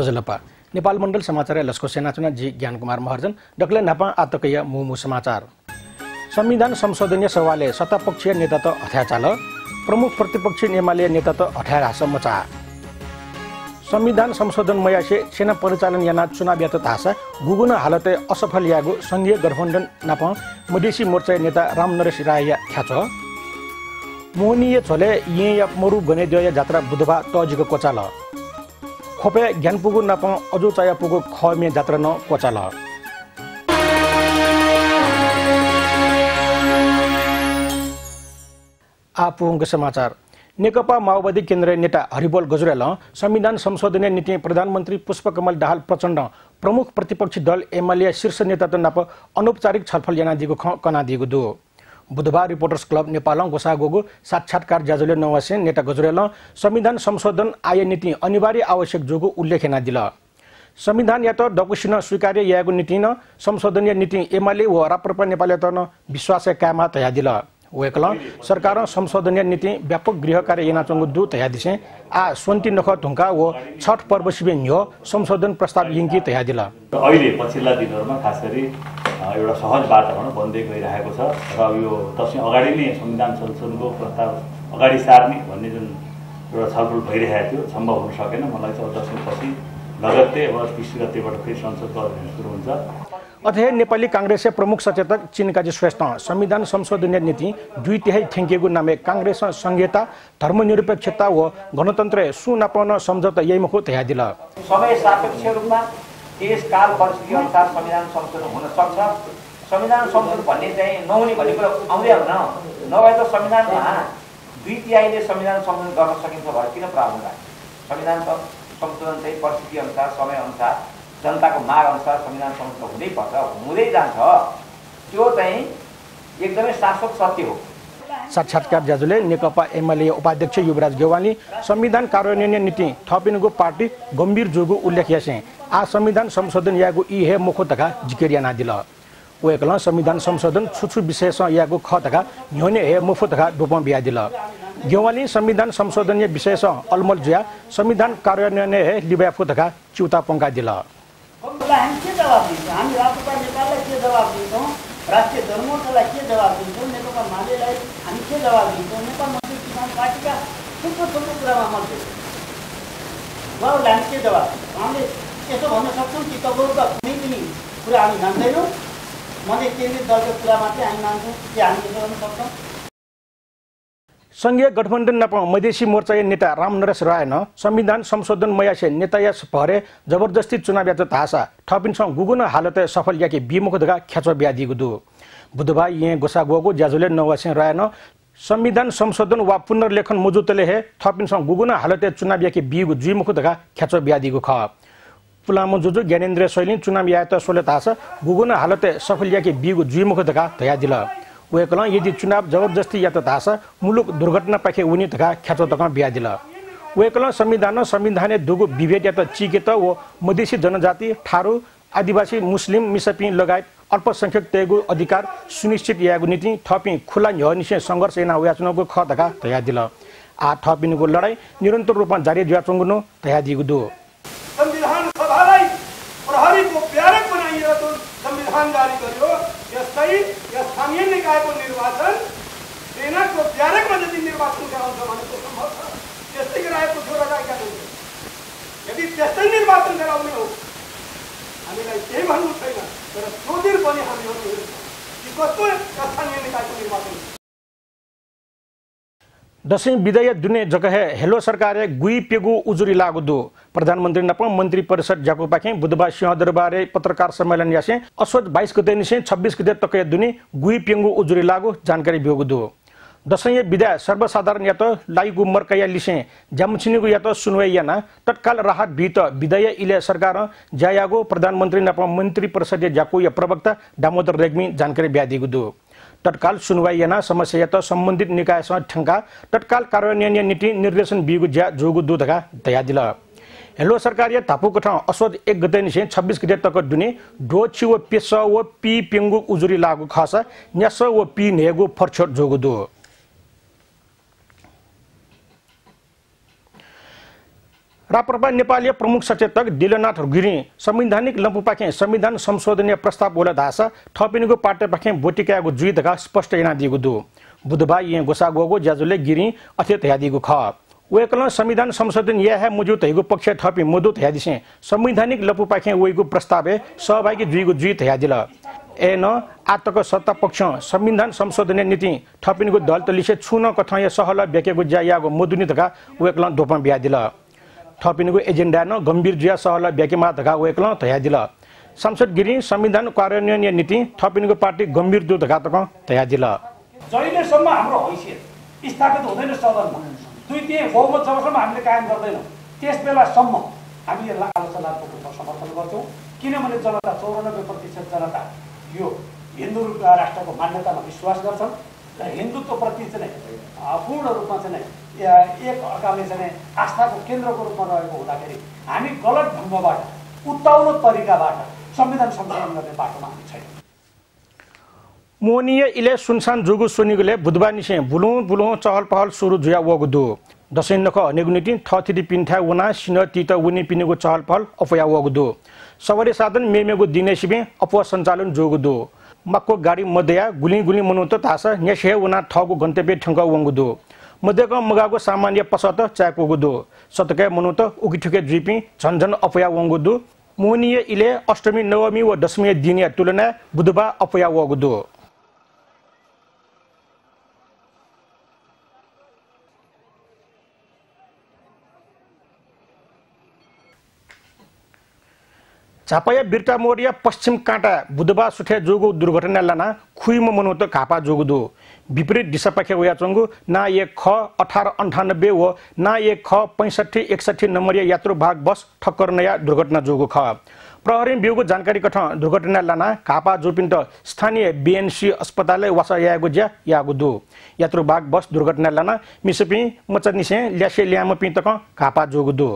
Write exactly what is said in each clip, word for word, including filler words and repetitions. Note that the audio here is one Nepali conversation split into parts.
गजलपा नेपाल मण्डल समाचार लस्को सेनाचुना जी ज्ञान कुमार महर्जन डक्ले नापा आतकय मुमु समाचार संविधान संशोधनीय सभाले सत्तापक्षीय नेता त हत्याचाल प्रमुख प्रतिपक्षी एमाले नेता त हठार मचा संविधान संशोधन मयासे सेना परिचालन याना चुनाव यात तासा गुगुन हालते असफल यागु संघीय गठबन्धन नाप मधेसी मोर्चा नेता रामनरेश राय ख्याच मोहनीय छोले ये या मरु गनेद्य जात्रा बुधबार तजिको कोचाल खोपे ज्ञानपुगु नाप अजु चाया पुगु खमे जात्रा न कोचाल आपुंग समाचार नेकपा माओवादी केन्द्रीय नेता हरिबोल गजुरेल संविधान संशोधनीय नीति प्रधानमन्त्री पुष्पकमल दाहाल प्रचण्ड प्रमुख प्रतिपक्षी दल एमाले शीर्ष नेता त नाप अनौपचारिक छलफल याना दिगो ख कना दिगो दु बुधबार रिपोर्टर्स क्लब नेपाल गोसागोगो साक्षात्कार जाजुले नवासे नेता गजुरेल संविधान संशोधन आय नीति अनिवार्य आवश्यक जोगु उल्लेखना दिल संविधान या त डकुसिन स्वीकार्य यागु नीति न संशोधनीय नीति एमाले व राप्रपा नेपाल त न विश्वास कामा तया दिल वेकल सरकार संशोधनीय नीति व्यापक गृह कार्य येनाचंगु दु तया दिसे आ सोन्ती नख ढुंका व छठ पर्व शिबिन यो संशोधन प्रस्ताव यिंकी तया दिल अहिले पछिल्ला दिनहरुमा खास गरी एउटा सहज वातावरण बन्दै गइरहेको छ र यो दशैं अगाडि नै संविधान संशोधनको प्रस्ताव अगाडि सार्ने भन्ने जुन एउटा छलफल भइरहेको थियो सम्भव हुन सकेन मलाई चाहिँ दशैं पछि लगत्तै अब तीस गतेबाट फेरि संसदको अध्ययन सुरु हुन्छ अथे नेपाली कांग्रेस प्रमुख सचेतक चिनकाजी श्रेष्ठ संविधान संशोधनीय नीति दुई तिहाई ठेंकेगु नामे कांग्रेस संहिता धर्मनिरपेक्षता व गणतन्त्र सुनापन सम्झौता यही मुख तया दिल समय सापेक्ष रूपमा देश काल परिस्थिति अनुसार संविधान संशोधन हुन सक्छ संविधान संशोधन भन्ने चाहिँ नहुने भन्ने कुरा आउँदै हुन नभए त संविधानमा दुई तिहाईले संविधान संशोधन गर्न सकिन्छ भने किन प्रावधान राख्छ संविधान संशोधन चाहिँ परिस्थिति अनुसार समय अनुसार जनताको माग अनुसार संविधान संशोधन हुँदै पर्छ हुँदै जान्छ त्यो चाहिँ एकदमै शाश्वत सत्य हो साक्षात्कार जाजुले नेकपा एमाले उपाध्यक्ष युवराज गेवाली संविधान कार्यान्वयन नीति थपिनुगो पार्टी गम्भीर जोगु उल्लेख यासे आ संविधान संशोधन यागु इ हे मुख तका जिकेरिया ना दिल वेकल संविधान संशोधन छुछु विशेष यागु ख तका न्योने हे मुख तका डोपम बिया दिल गेवाली संविधान संशोधनीय विशेष अलमल जुया संविधान कार्यान्वयन हे लिबाफु तका चिउता पंका दिल हामी के जवाब दिन्छौँ हामी राष्ट्रपति नेपाललाई के जवाब दिन्छौँ राष्ट्रिय जनमोर्चालाई के जवाब दिन्छौँ नेकपा मालेलाई हामी के जवाब दिन्छौँ नेपाल मजदुर किसान पार्टीका थुप्रो थुप्रो कुरामा मध्य उहाँहरूलाई हामी के जवाब दिन्छौँ हामीले यसो भन्न सक्छौँ कि तपाईँहरूका कुनै पनि कुरा हामी मान्दैनौँ मधेस केन्द्रित दलको कुरा मात्रै हामी मान्छौँ कि हामी यसो गर्न सक्छौँ संघीय गठबन्धन नाप मधेसी मोर्चा नेता रामनरेश राय न संविधान संशोधन मयासे नेता यस भरे जबरदस्ती चुनाव यात तासा थपिनसँग गुगुन हालत सफल याके बिमुख दगा ख्याचो ब्यादिगु दु बुधबार ये गोसागोगो ज्याजुले नवासे राय न संविधान संशोधन वा पुनर्लेखन मुजुतले हे थपिनसँग गुगुन हालत चुनाव याके बिगु जुइमुख दगा ख्याचो ब्यादिगु ख पुलामो जुजु ज्ञानेन्द्र शैली चुनाव यात सोले तासा गुगुन हालत सफल याके बिगु जुइमुख दगा तया दिल वेकल यदि चुनाव जबरदस्ती यात तासा मुलुक दुर्घटना पाखे उनी तका ख्याचो तका बिया दिल वेकल संविधान संविधान दुगु विभेद यात चिकेत व मधेसी जनजाति ठारू आदिवासी मुस्लिम मिसपी लगायत अल्पसंख्यक तेगु अधिकार सुनिश्चित यागु नीति थपी खुला न्यायनिशय संघर्ष एना व्याचनको ख तका तया दिल आ थपिनुको लडाई निरन्तर रूपमा जारी द्याचंगुनो तया दिगु दु संविधान सभालाई प्रहरीको प्यारक बनाइएर त संविधान जारी गर्यो यस्तै यस स्थानीय निकायको निर्वाचन सेनाको प्यारकमा यदि निर्वाचन गराउँछ भने त्यो सम्भव छ त्यस्तै गराएको छोरा राखेका छन् यदि त्यस्तै निर्वाचन गराउने हो हामीलाई केही भन्नु छैन तर सोधिर पनि हामीहरू कि कस्तो स्थानीय निकायको निर्वाचन दशैं विधेयक दुने जगह हेलो सरकारे गुई पेगु उजुरी लागु दु प्रधानमन्त्री नप मन्त्री परिषद जाको पाखे बुधबार सिंहदरबारे पत्रकार सम्मेलन यासे असोज बाइस गते निसे छब्बीस गते तक दुने गुई पेगु उजुरी लागु जानकारी बिगु दु दशैं विधा सर्वसाधारण या त लाइगु मर्कया लिसे जामछिनीगु या त सुनवाई याना तत्काल राहत भीत विधेयक इले सरकार जायागो प्रधानमन्त्री नप मन्त्री परिषद जाको या प्रवक्ता दामोदर रेग्मी जानकारी ब्यादिगु दु तत्काल सुनवाई याना समस्या त सम्बन्धित निकायसँग ठंका तत्काल कार्यान्वयन नीति निर्देशन बिगु ज्या जोगु दु तका तया दिल हेलो सरकार तापु कठा असोज एक गते निसे छब्बीस गते तक दुने डो छि व पेस व पी पेंगु उजुरी लागु खास न्यास व पी नेगु फरछोट जोगु दु राप्रपा नेपाली प्रमुख सचेतक दिलनाथ गिरी संवैधानिक लम्पुपाखे संविधान संशोधनीय प्रस्ताव बोला धासा थपिनुको पाटे पाखे बोटिकाको जुइतका स्पष्ट इना दिएको दु बुधबार यहाँ गोसागोगो ज्याजुले गिरी अथेत यादिएको ख वेकल संविधान संशोधन या है मुजु तैगो पक्ष थपि मुदुत यादिसे संवैधानिक लम्पुपाखे वेगो प्रस्ताव सहभागी जुइगो जुइत यादिल एन आतक सत्ता पक्ष संविधान संशोधनीय नीति थपिनुको दल तलिसे छुन कथय सहल बेकेको ज्यायागो मुदुनितका वेकल दोपा ब्यादिल थपिनुको एजेन्डा न गम्भीर जुया सहल ब्याकेमा धका वेकल तयादिल सांसद गिरी संविधान कार्यान्वयन नीति थपिनुको पार्टी गम्भीर दु धका तक तयादिल जहिलेसम्म हाम्रो हैसियत स्थापित हुँदैन सदनमा दुई तिहाई बहुमत जबसम्म हामीले कायम गर्दैनौँ त्यस बेलासम्म हामी यसलाई आलोचनात्मक रूपमा समर्थन गर्छौँ किनभने जनता चौरानब्बे प्रतिशत जनता यो हिन्दू राष्ट्रको मान्यतामा विश्वास गर्छन् र हिन्दुत्वप्रति चाहिँ पूर्ण रूपमा चाहिँ एक अर्काले चाहिँ आस्थाको केन्द्रको रूपमा रहेको हुँदाखेरि हामी गलत ढङ्गबाट उत्ताउलो तरिकाबाट संविधान संशोधन गर्ने बाटोमा हामी छैनौँ। मोनिय इले सुनसान जुगु सुनिगुले बुधबार निसे बुलुँ बुलुँ चहल पहल सुरु जुया वगुदु दसैँ नख अनेगुनिटी थथिति पिन्ठा उना सिन तित उनी पिनेगु चहल पहल अफया वगुदु सवारी साधन मेमेगु दिने सिबे अफवा सञ्चालन जोगुदु मक्को गाडी मध्यया गुली गुली मनुत तासा न्यासे उना ठगु गन्तव्य ठंग वंगुदु मध्यको मगाको सामान्य पसत चाकुगुदु सतके मनुत उकिठुके जिपी झन्झन अफया वंगुदु मोनिय इले अष्टमी नवमी व दशमी दिनिया तुलना बुधबार अफया वगुदु झापाया बिर्ता मोरिया पश्चिम काँटा बुधबार सुठे जोगु दुर्घटना लाना खुइम मनुत घापा जोगुदु विपरीत दिशा पाखे वयाचंगु ना एक ख अठारह अंठानब्बे व ना एक ख पैंसठी एकसठी नंबरिया यात्रु भाग बस ठक्कर नया दुर्घटना जोगु ख प्रहरी बिउको जानकारी कठ दुर्घटना लाना घापा जोपिन्त स्थानीय बीएनसी अस्पताल वासा यागु ज्या यागु दु यात्रु भाग बस दुर्घटना लाना मिसपि मचनिसे ल्यासे ल्याम पिन्तक घापा जोगु दु।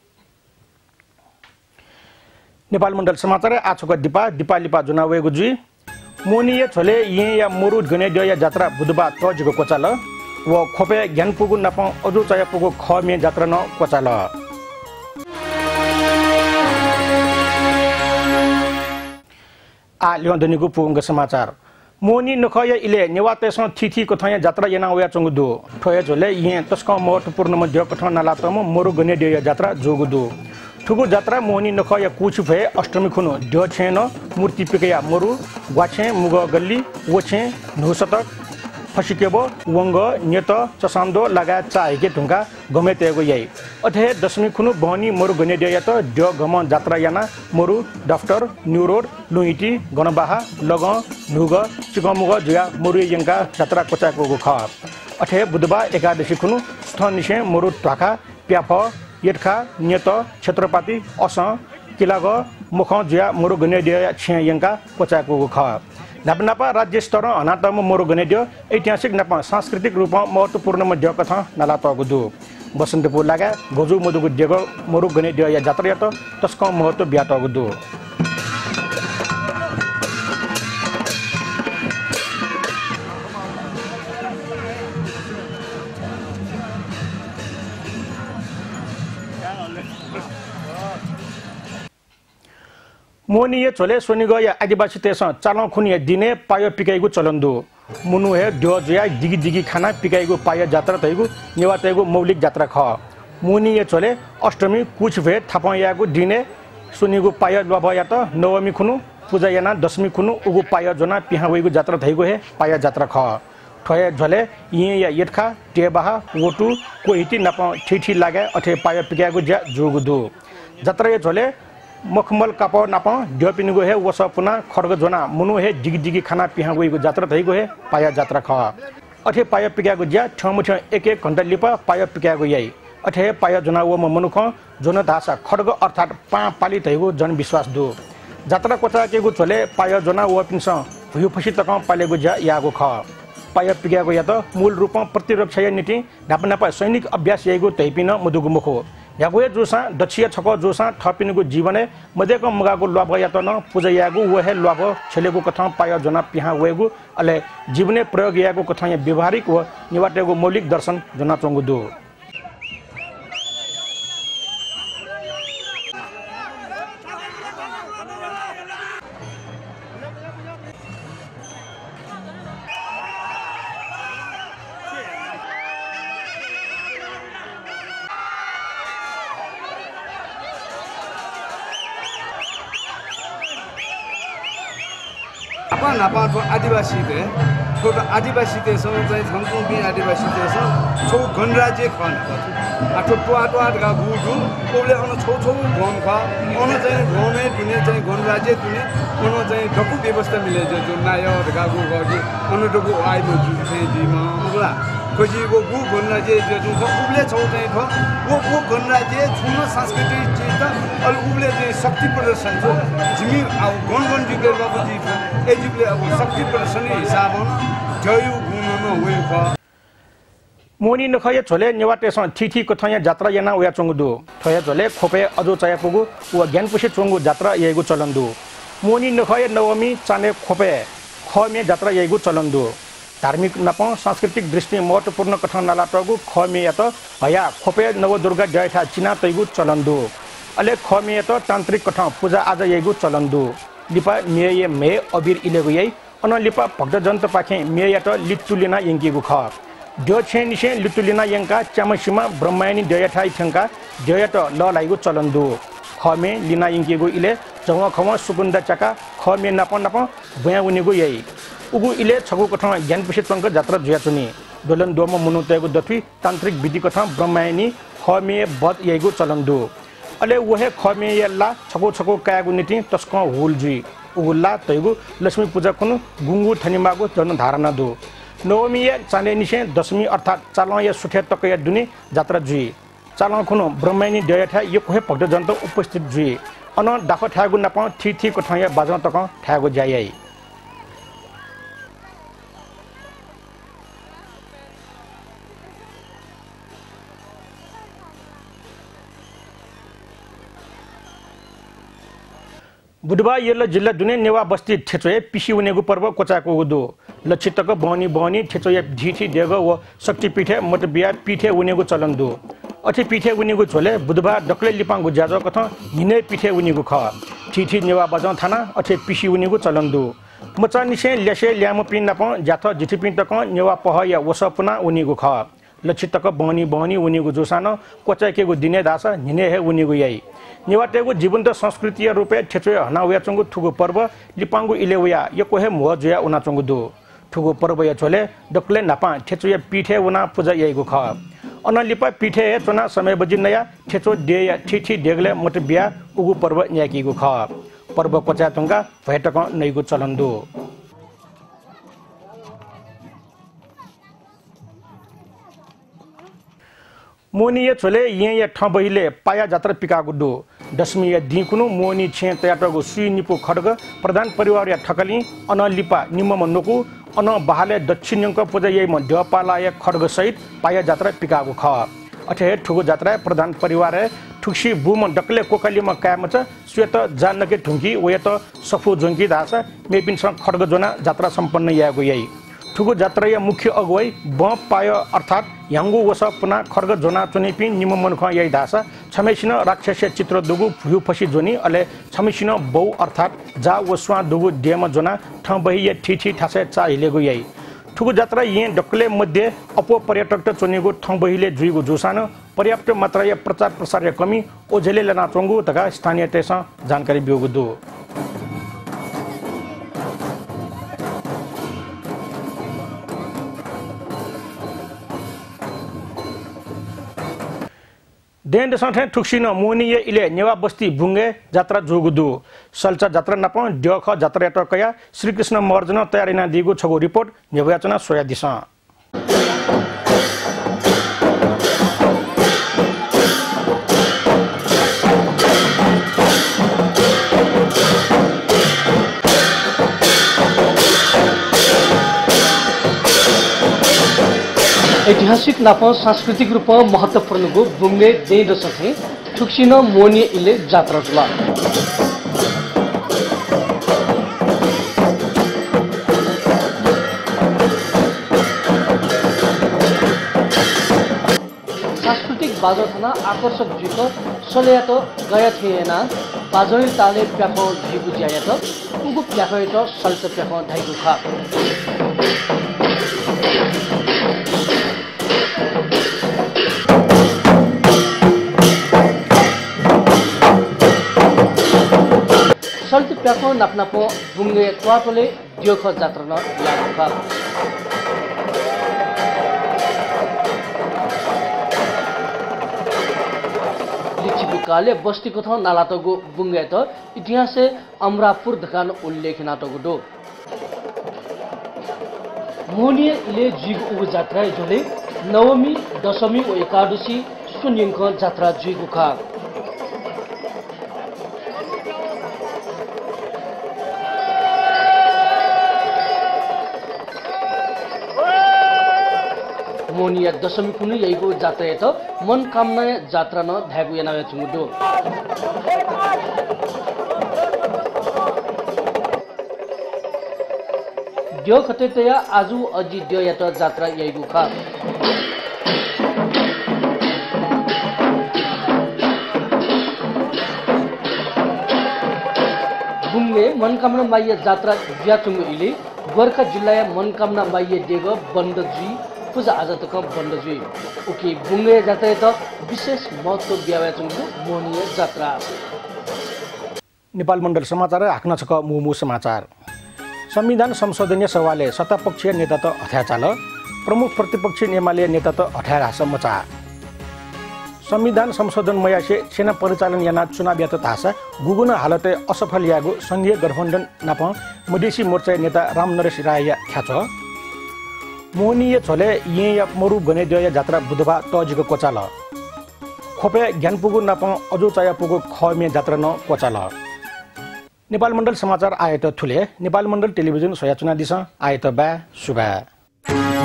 नेपाल मण्डल समाचार आछोक दिपा दिपा लिपा जुनावेगु जुई मोनिय छोले ये या मोरु गने या जात्रा बुधबार तजिको कोचाल व खोपे ज्ञान पुगु नप अजु चय पुगु ख मे जात्रा न कोचाल आ ल्योन्दनिगु पुगु समाचार मोनी नखय इले नेवातेस थिथि कथय जात्रा यना वया चंगुदु ठोय झोले ये तस्क महत्वपूर्ण मध्य कथ नालातम मोरु गने या जात्रा जोगुदु ठुगु जात्रा मोहनी नखय कुचुफे अष्टमी खुनु ड्य छेन मूर्ति पिकया मरु ग्वाछे मुग गल्ली वछे नुसतक फसिकेब वंग नेत चसान्दो लगा चाहेके ढुंगा गमेतेगो याई अथे दशमी खुनु बहनी मरु गने देयत ड्य गम जात्रा याना मरु डॉक्टर न्यू रोड लुइटी गणबाहा लग नुग चिकमुग जुया मरु यंका जात्रा कोचाको ख अथे बुधबार एकादशी खुनु स्थनिसे मरु ट्वाखा प्याफ यटखा नेत क्षेत्रपाती अस किलाग मुख जुया मोरु गनेडिय छे यंका कोचाको ख नापनापा राज्य स्तर अनातम मोरु गनेडिय ऐतिहासिक नापा सांस्कृतिक रूप महत्वपूर्ण मध्य कथा नालातगु दु बसन्तपुर लागा गोजु मधुगु देगो मोरु गनेडिय या जात्रा त तस्क महत्व ब्यातगु दु मोनिये छोले सोनिग या आदिवासी तेस चालौ खुनिया दिने पायो पिकाइगु चलन्दु मुनु हे ड्य जुया दिगी दिगी खाना पिकाइगु पायो जात्रा तैगु नेवा तैगु मौलिक जात्रा ख मोनिये छोले अष्टमी कुछ भे थापयागु दिने सोनिगु पायो लभया त नवमी खुनु पूजा याना दशमी खुनु उगु पायो जना पिहावैगु जात्रा थैगु हे पायो जात्रा ख ठय झले ये या यटखा टेबाहा वटु कोहिति नप ठिठी लागे अथे पायो पिकाइगु ज्या जोगु दु जात्रा ये झले मखमल काप नाप ड्यपिनुगो हे वस पुना खड्ग जोना मुनु हे दिगी दिगी खाना पिहा गइगो जात्रा थैगो हे पाया जात्रा ख अथे पाया पिकागो ज्या ठमुठ एक एक घण्टा लिप पाया पिकागो याई अथे पाया जोना व मनुख जोन धासा खड्ग अर्थात पा पाली थैगो जन विश्वास दु जात्रा कोचा केगु छोले पाया जोना व पिनस भुयु फसी तक पालेगो ज्या यागो ख पाया पिकागो या त मूल रूप प्रतिरक्षा नीति नापनापा सैनिक अभ्यास यागो तैपिन मधुगु मुखो यागुए जोसा दक्षिय छको जोसा थपिनुगु जीवने मध्यको मगागु लभ यातन पूजा यागु वहे लभ छलेगु कथा पाय जना पिहा वेगु अले जीवने प्रयोग यागु कथा व्यवहारिक व निवाटेगु मौलिक दर्शन जना चंगु दु टोटवा नापा आदिवासी थे टोटल आदिवासी देशों चाहिँ छङ्कुङ बि आदिवासी देशों छौ गणराज्य खन आ टोटवा टोटवा का गुडु कोले अन छौ छौ गम ख अन चाहिँ गमे दुने चाहिँ गणराज्य दुने अन चाहिँ डकु व्यवस्था मिले जो जो नाय का गु गि अन डकु आइ बो जु चाहिँ दिमा मुला खोजी गो गु गणराज्य जो जो उबले छौ चाहिँ ख वो वो गणराज्य छुन सांस्कृतिक चीज त अल उबले चाहिँ शक्ति प्रदर्शन छ जिमी आ गण गण जिले बाबु जी ए जिले अब शक्ति प्रदर्शन हिसाब जयु गुण न होय ख मोनी नखय छोले नेवाटेस थिथि कथया जात्रा याना उया चंगदु थय छोले खोपे अजो चाया पुगु व ज्ञानपुसे चंगु जात्रा येगु चलन्दु मोनी नखय नवमी चाने खोपे खमे जात्रा येगु चलन्दु धार्मिक नप सांस्कृतिक दृष्टि महत्वपूर्ण कथन नाला टगु खमे यत हया खोपे नव दुर्गा जयथा चिना तैगु चलन्दु अले खमे यत तान्त्रिक कथ पूजा आज येगु चलन्दु लिपा मेये मे अबिर इलेगु यै अन लिपा भक्तजन त पाखे मे यत लिट्टुलिना यंगीगु ख ड्यो छे निशे लिट्टुलिना यंका चामसिमा ब्रह्मायनी दयथाइ थंका दयत ल लाइगु चलन्दु खमे लिना यंगीगु इले जंग खम सुकुन्दा चका खमे नप नप बया उनिगु यै उगु इले छगु कथा ज्ञान पिसे चंग जात्रा जुयाचुनी दोलन दोम मुनुतेगु दथि तांत्रिक विधि कथा ब्रह्मायनी खमे बद येगु चलन्दु अले वहे खमे यल्ला छगु छगु कायगु निति तस्क हुल जुई उगुल्ला तैगु लक्ष्मी पूजा कुनु गुंगु थनिमागु जन धारणा दु नवमी चाने निशे दशमी अर्थात चालय या सुठे तकय दुनी जात्रा जुई चालय खुनु ब्रह्मायनी दयथा यो कोहे भक्त जन्त उपस्थित जुई अन दाख ठागु नप थि थि कथा या बाजन तक ठागु जायै बुधबार येल्ला जिल्ला दुने नेवा बस्ती ठेचोए पिसी उनेगु पर्व कोचाको उदो लक्षितक बहनी बहनी ठेचोए झिठी देग व शक्तिपीठे मतबिया पीठे उनेगु चलन्दु अथि पीठे उनेगु छोले बुधबार डक्ले लिपाङगु ज्याजो कथ हिने पीठे उनेगु ख ठिठी नेवा बजाउँ थाना अथि पिसी उनेगु चलन्दु मचा निसे ल्यासे ल्यामो पिन नप जाथ झिठी पिन तक नेवा पह या वसपुना उनेगु ख लक्षितक बहनी बहनी उनेगु जोसान कोचाकेगु दिने दास हिने हे उनेगु यै नेवाटेगु जीवन्त संस्कृतिय रूपे ठेचोय हनाउया चंगु ठुगु पर्व लिपाङगु इलेउया यो कोहे मोह जुया उना चंगु दु ठुगु पर्व या छोले डक्ले नापा ठेचोय पीठे उना पूजा येगु ख अन लिपा पीठे चोना समय बजि नया ठेचो दे या ठिठी देगले मट बिया उगु पर्व न्याकीगु ख पर्व कोचा तंगा भेटक नैगु चलन्दु मोनी ये छोले ये ये ठ बहिले पाया जात्रा पिका गुड्डो दशमी या दिकुनु मोनी छे तयाटगु सुई निपु खड्ग प्रधान परिवार या ठकली अन लिपा निमम नोकु अन बहाले दक्षिणयंक पूजा ये मध्य पालाय खड्ग सहित पाया जात्रा पिकागु ख अथे ठुगु जात्रा प्रधान परिवार ठुक्सी बुम डकले कोकलीमा कायमच श्वेत जानके ठुंकी वयत सफु जोंकी दास मेपिन खड्ग जोना जात्रा सम्पन्न यागु यै ठुगु जात्रा मुख्य अगुवाई ब पाय अर्थात यांगु वस पुना खड्ग जोना चुनिपि निममन ख यै दास छमेसिन राक्षस चित्र दुगु भ्यु फसी जोनी अले छमेसिन बौ अर्थात जा वस्वा दुगु डेम जोना ठ बहि य ठिठी ठासे चा हिलेगु यै ठुगु जात्रा ये डकले मध्ये अपो पर्यटक त चुनिगु ठ बहिले जुइगु जोसान पर्याप्त मात्रा या प्रचार प्रसार या कमी ओझेले लना चंगु तका स्थानीय तेस जानकारी बियोगु दु देन संथे ठुक्सिन मोनी इले नेवा बस्ती बुंगे जात्रा जोगुदु सल्चा जात्रा नप ड्यख जात्रा टकया श्रीकृष्ण मर्जन तयारीना दिगु छगु रिपोर्ट नेवयाचना सोया दिसा ऐतिहासिक नाप सांस्कृतिक रूप महत्वपूर्ण गो बुंगे देद सथे ठुक्सिन मोनी इले जात्रा जुला सांस्कृतिक बाजो थाना आकर्षक जिको सलेयात गया थिएना बाजोइ ताले प्याखो जिगु ज्यायात उगु प्याखो त सल्च प्याखो धाइगु खा सल्ट प्याखो नाप्नापो बुंगे त्वाटोले द्योख जात्रा न यागु खा लिचिबिकाले बस्तीको थ नालातगु बुंगे त इतिहासे अमरापुर धकान उल्लेख नातगु दो मोहनीय इले जिगु उगु जात्रा जोले नवमी दशमी ओ एकादशी सुन्यंक जात्रा जिगु खा मोहनीय दशमी कुनु यहीको जात्रा त मनकामना जात्रा न भ्यागु याना चुमुदो द्यो खतेतया आजु अजि द्यो यात जात्रा यहीको खा बुंगे मनकामना माइय जात्रा ज्याचुंगु इले गोर्खा जिल्ला मनकामना माइय देग बन्दजी पूजा आज तक बन्दजी उकी बुंगे जात्रा त विशेष महत्व ब्यावाचुंगु मोहनीय जात्रा नेपाल मण्डल समाचार हाक्न छक मुमु समाचार संविधान संशोधनीय सभाले सत्तापक्षीय नेता त हत्याचाल प्रमुख प्रतिपक्षी एमाले नेता त हठार मचा संविधान संशोधन मयासे सेना परिचालन याना चुनाव यात तासा गुगुन हालते असफल यागु संघीय गठबन्धन नाप मधेसी मोर्चा नेता रामनरेश राय ख्याच मोहनीय छोले ये या मरु गने द्वय जात्रा बुधबार तजिको कोचाल खोपे ज्ञानपुगु नाप अजु चाया पुगु खमे जात्रा न कोचाल नेपाल मण्डल समाचार आए त थुले नेपाल मण्डल टेलिभिजन सोया चुना दिस आए त बा सुबा